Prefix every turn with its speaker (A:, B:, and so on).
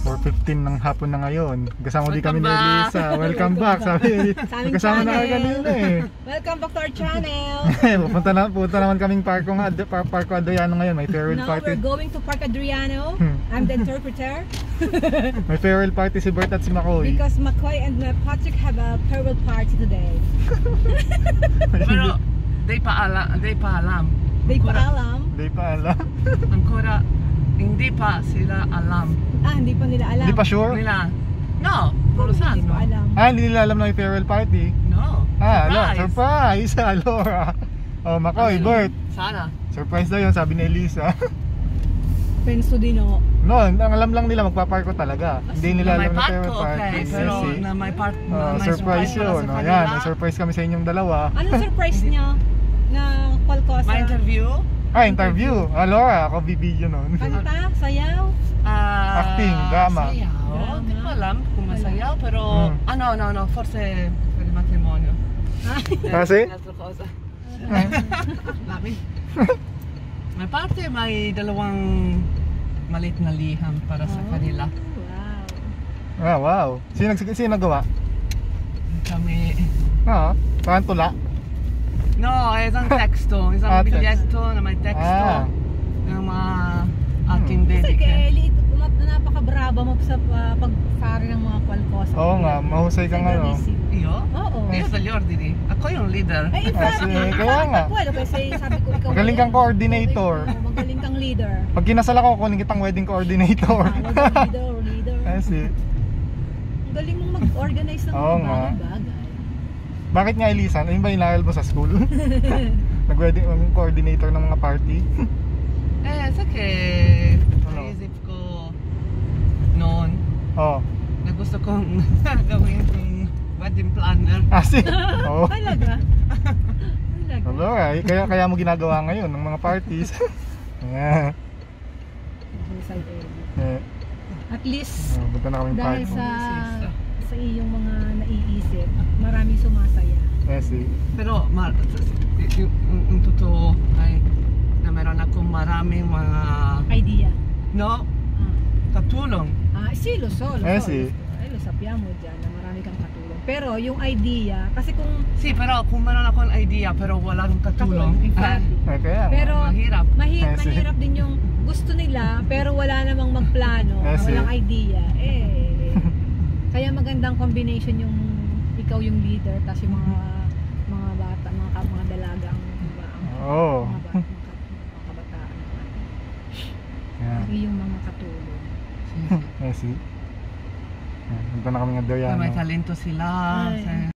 A: 4:15 ng hapon na ngayon. Kasama din kami ni Elisa. Welcome back. Sabi, kasama na kanina eh.
B: Welcome back to our channel.
A: Punta naman kaming Parco Adriano ngayon. May farewell party.
B: Now we're going to Parco Adriano. I'm the interpreter.
A: May farewell party si Bert at si Macoy.
B: Because Macoy and Patrick have a farewell party today.
C: Pero they pa alam. Ancora hindi pa sila alam.
B: Hindi pa nila alam.
A: Hindi pa sure?
C: No, non lo sanno.
B: Hindi pa alam.
A: Hindi nila alam na may farewell party?
C: No.
A: Surprise! Allora. Oh, Macoy, Bert.
C: Sana.
A: Surprise daw yun, sabi ni Elisa.
B: Penso din o.
A: No, ang alam lang nila magpaparko talaga. Hindi nila alam na farewell party.
C: Okay, pero na may
A: surprise yun. Yan, may surprise kami sa inyong dalawa.
B: Anong surprise niya na Palcosa?
C: May interview?
A: Interview. Allora, ako bibidyo nun.
B: Kanta? Sayaw?
A: Acting, drama.
C: Sayaw? Hindi ko alam kung masayaw, pero no, forse per il matrimonio.
A: Kasi?
C: Un'altra cosa. Lami. May parte, may dalawang maliit na liham para sa kanila.
B: Wow.
A: Wow. Sino nagawa?
C: Kami.
A: Parang tula?
C: No, isang teksto. Isang bilyetto na may teksto. Ng mga ating
B: Kasi
C: dedike.
B: napakabraba mo sa pag-fari ng mga Palcosa.
A: Oo nga, mahusay ka nga no.
C: Io?
B: Oo.
C: Io dagli ordini. Ako yung leader.
B: In fact,
A: kaya nga.
B: Kasi sabi ko ikaw
A: Magaling kang coordinator.
B: Magaling kang leader.
A: Pag kinasal ako, kunin kitang wedding coordinator.
B: Leader.
A: Kasi
B: Ang galing mong mag-organize ng mga bagay.
A: Bakit nga Elisa? Ayun ba inaral mo sa school? Nag-wedding coordinator ng mga party?
C: Sa che naisip ko noon na gusto kong gawin yung wedding planner.
A: Oo.
B: Talaga?
A: Kaya mo ginagawa ngayon ng mga parties.
B: At least
A: punta na kaming
B: dahil
A: party.
B: sa iyong mga naiisip, maraming sumasaya.
C: Pero yung totoo ay na meron akong maraming mga
B: Idea.
C: katulong.
B: Lo sappiamo dyan na marami kang katulong. Pero yung idea, kasi kung
C: pero kung meron akong idea pero wala akong katulong,
B: pero
C: mahirap.
B: Mahirap din yung gusto nila pero wala namang magplano, walang idea. Kaya magandang combination yung ikaw yung leader tapos yung mga bata, mga dalaga ang mga kabataan. Yung mga katulong.
A: Punta na kami ng Adriano.
C: May talento sila.